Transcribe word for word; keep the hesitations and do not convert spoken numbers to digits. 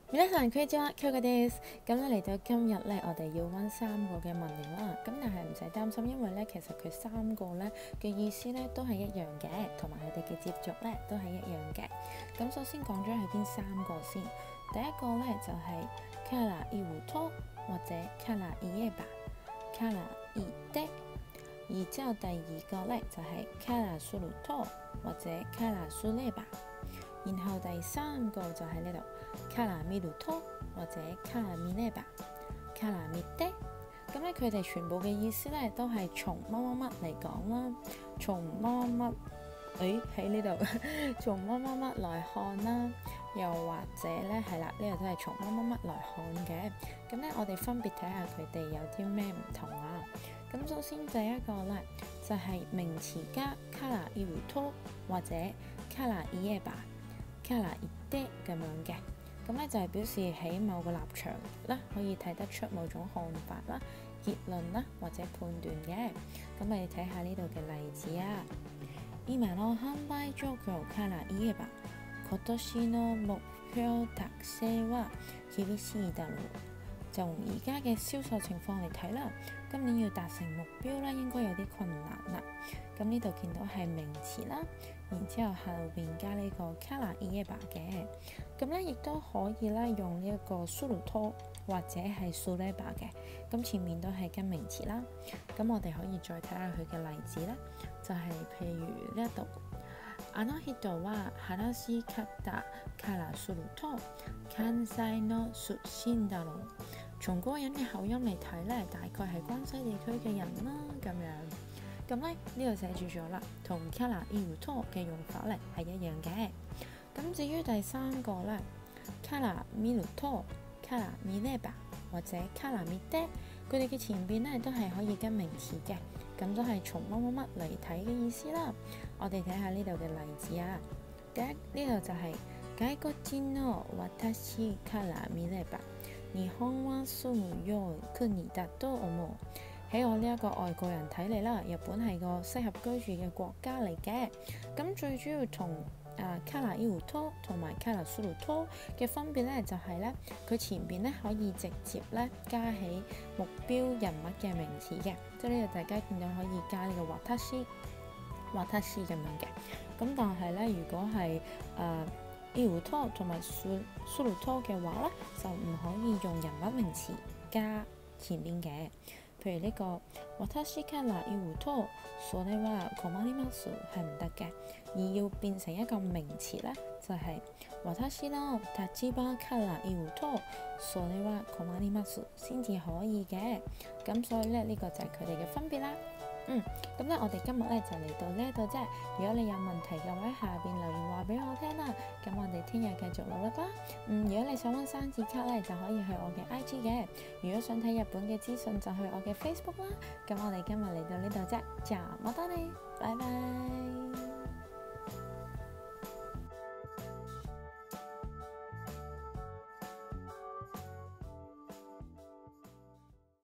皆さんこんにちは，Kyokoです。咁咧嚟到今日咧，我哋要温三個嘅文型啦。咁但係唔使擔心，因為咧其實佢三個咧嘅意思咧都係一樣嘅，同埋佢哋嘅接續咧都係一樣嘅。咁首先講咗係邊三個先？第一個咧就係から言うと或者から言えば、から言って。然之後第二個咧就係からすると或者からすれば。然後第三個就喺呢度。から見ると或者から見れば、から見て。咁咧佢哋全部嘅意思咧都係從乜乜乜嚟講啦，從乜乜乜，誒喺呢度，從乜乜乜來看啦，又或者咧係啦，呢度都係從乜乜乜來看嘅。咁咧我哋分別睇下佢哋有啲咩唔同啊。咁首先第一個咧就係、是、名詞加から言うと或者から言えば、から言って咁樣嘅。咁咧就係表示喺某個立場啦，可以睇得出某種看法啦、結論啦或者判斷嘅。咁我哋睇下呢度嘅例子啊。今の販売狀況から言えば、今年の目標達成は厳しいだろう。就從而家嘅銷售情況嚟睇啦，今年要達成目標咧應該有啲困難啦。咁呢度見到係名詞啦，然之後後邊加呢個から言えば嘅。咁咧亦都可以咧用呢一個すると或者係すれば嘅。咁前面都係跟名詞啦。咁我哋可以再睇下佢嘅例子咧，就係、是、譬如呢一度。あの人は話し方からすると関西の出身だろう。從嗰個人嘅口音嚟睇咧，大概係關西地區嘅人啦咁樣。咁咧呢度寫住咗啦，同から言うと嘅用法咧係一樣嘅。咁至於第三個咧，から見ると、から見れば或者から見て，佢哋嘅前邊咧都係可以跟名詞嘅，咁都係從乜乜乜嚟睇嘅意思啦。我哋睇下呢度嘅例子啊。第一呢度就係、是、外國人の私から見れば、日本は住む良い國だと思う。喺我呢一個外國人睇嚟啦，日本係個適合居住嘅國家嚟嘅。咁最主要同誒から言うと同埋からすると嘅分別咧，就係咧佢前邊咧可以直接咧加起目標人物嘅名詞嘅，即係呢度大家見到可以加呢個私、私咁樣嘅。咁但係咧，如果係誒言うと同埋すると嘅話咧，就唔可以用人物名詞加前邊嘅。譬如呢、這個私から言うとそれは困ります係唔得嘅，而要變成一個名詞咧，就係、是、私の立場から言うとそれは困ります先至可以嘅。咁所以咧呢、這個就係佢哋嘅分別啦。嗯，咁咧我哋今日咧就嚟到呢一度啫。如果你有問題嘅話，下邊留言話俾我聽啦。咁我哋聽日繼續努力啦。嗯，如果你想揾生字卡咧，就可以去我嘅 I G 嘅。如果想睇日本嘅資訊，就去我嘅 Facebook 啦。咁我哋今日嚟到呢度啫，就冇得你，拜拜。